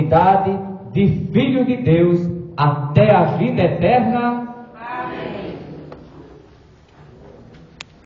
autoridade de Filho de Deus até a vida eterna.